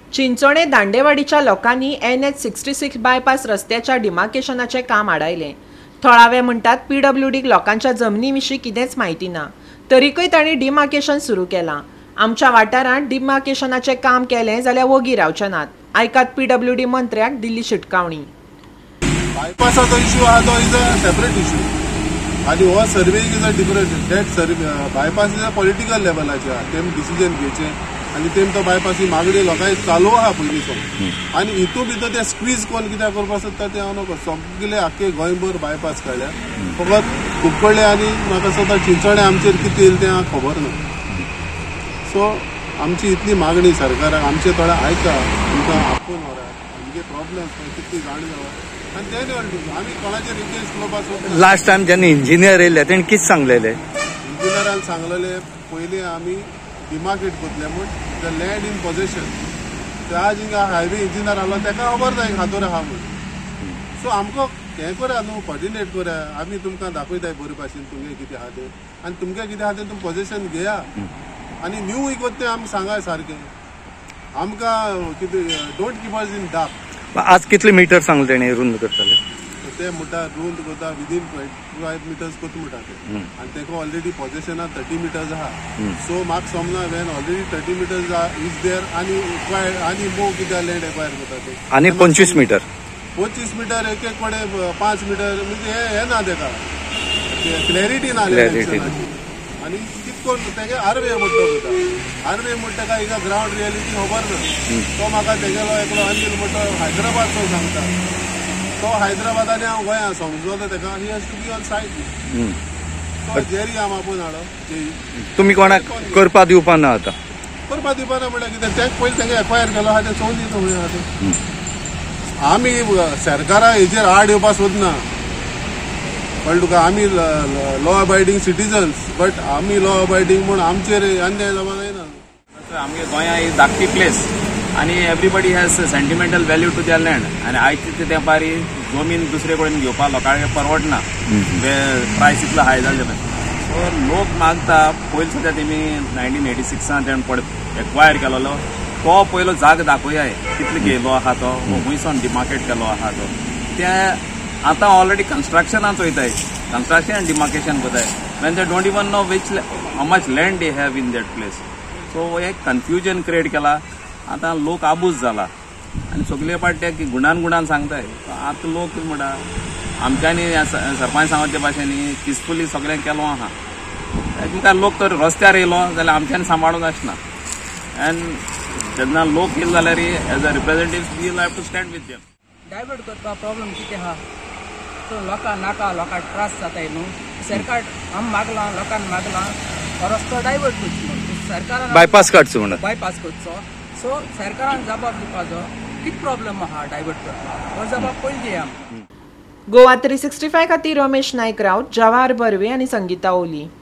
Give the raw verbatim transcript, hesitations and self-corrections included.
चिंचोणे दांडेवाडीच्या लोकांनी N H sixty six bypass रस्त्याच्या डिमार्केशनाचे काम आडायले। थळावे म्हणतात पीडब्ल्यूडीक लोकांच्या जमनीविशीं कितेंच म्हायती ना, तरीकय तांणी डिमार्केशन सुरू केलां। आमच्या वाठारांत डिमार्केशनाचे काम केलें जाल्यार वोगी रावचे नात। आयकात पीडब्ल्यूडी मंत्र्याक दिल्ली शिटकावणी। बायपासाचो इश्यू आहा तो इज अ सेपरेट इश्यू आनी हो survey is a different date survey bypass is a political लेवलाचेर आहा, तेम डिसिजन घेवचें आनी तेम तो बायपास ही मागणी लोकांनी चालू आहा पयलींसून आनी हितू भितर ते स्क्वीज कोण कित्याक करपाक सोदता तें हांव नकळो। सगळे आख्खे गोंयभर बायपास काडल्या, फकत कुंकळ्ळे आनी म्हाका स्वता चिंचोणे आमचेर कितें येयलें तें हांव खबर ना। सो आमची इतली मागणी सरकाराक आमचे थोडे आयका, आमकां आपूण व्हरात, आमचे प्रॉब्लेम्स कितली जाण जावं आनी ते निवडणूक आमी कोणाचेर रिक्वेस्ट करपाक सोदना। लास्ट टायम जेन्ना इंजिनियर येयले तेणें कितें सांगलेलें? इंजिनियरान सांगलेलें पयलीं आमी डिमार्केट करतले म्हूण द लँड इन पोजेशन। ते आज हिंगा हायवे इंजिनियर आहलो तेका खबर ना हातूर आहा म्हूण। सो आमकां हें करा न्हू, कॉर्डिनेट करा, आमी तुमकां दाखयताय बरे भाशेन तुमगे कितें आहा तें आनी तुमगे कितें आहा तें तुमी पोजेशन घेया आनी न्यू इकोत तें आमी सांगाय सारकें। आमकां कितें don't keep us in dark. आज कितले मिटर सांगले तेणें रुंद करतले? ते म्हणटा रुंद करता विदीन फायव मिटर्स करता म्हणटा ते आनी तेका ऑलरेडी पोजेशनां थर्टी मिटर्स आहा। सो म्हाका समना when already thirty metres is there आनी एक्वायर आनी मोव कित्याक लँड एक्वायर करता ते आनी पंचवीस मिटर पंचवीस मिटर एक एक कडेन पांच मिटर म्हणजे हे हे ना तेका क्लॅरिटी ना आनी कितकोन तेगे आरवे म्हणटा करता आरवे म्हणटा काय हिंगा ग्रावंड रियलिटी खबर ना। तो म्हाका तेगेलो एकलो अनिल म्हणटा हैदराबादचो सांगता, तो हैदराबादांनी हांव गोंयांत समजलो तेका he has to be on site जेरी आम आपूण हाडो तुमी कोणाक करपा दिवपा ना आतां? करपा दिवपा ना म्हळ्यार कितें तें पयलीं तेगे एक्वायर केलो आहा तें चोवन दिता खंय आहा तें। आमी सरकाराक हेजेर आड येवपा सोदना, कळ्ळें तुका? आमी लॉ अबायडींग सिटीजन्स, बट आमी लॉ अबायडींग म्हूण आमचेर अन्याय जावपा जायना। आमगे गोंया इज धाकटी प्लेस आनी everybody has sentimental value to their land आनी आयज तेंपार जमीन दुसरे कडेन घेवपाक लोकांक परवडना, प्रायस इतलो हाय जाल्ले सो लोक मागता। पयलीं सुद्दां तेमी नायन्टीन एटी सिक्सान तेणें पड एक्वायर केलोलो, तो पयलो जाग दाखोवयाय कितलो घेयलो आहा तो, खंयसून डिमार्केट केलो आहा तो। ते आतां ऑलरेडी कन्स्ट्रक्शनां चोयताय, कन्स्ट्रक्शन आनी डिमार्केशन कोताय when they don't even know which how much land they have in that place. So एक कन्फ्युजन क्रिएट केला, आतां लोक आबूज जाला आनी सगळे पार्ट्याक गुणान गुणान सांगताय। आतां लोक म्हणटा आमच्यांनी सरपंच सांगता भाशेनी पिसफुली सगळें केलो आहा, तुमकां लोक तर रस्त्यार येयलो जाल्यार आमच्यांनी सांबाळूंक आसना एन्ड जेन्ना लोक येयले जाल्यार as a representative we have to stand with them. Divert करपा प्रॉब्लेम कितें आहा तो लोकां नाका, लोकांक त्रास जाताय न्हू। सरकार आम मागलां, लोकांनी मागलां हो रस्तो डायवर्ट करचो म्हणून सरकारान बायपास काडचो म्हणून बायपास करचो। सो सरकारान जबाब दिवपाचो कितें प्रॉब्लेम आहा डायवर्ट करपाक, हो जबाब पयलीं दिया आमकां। गोवा थ्री सिक्स्टी फाय खातीर रमेश नायक रावत, जवाहर बर्वे आनी संगीता ओली।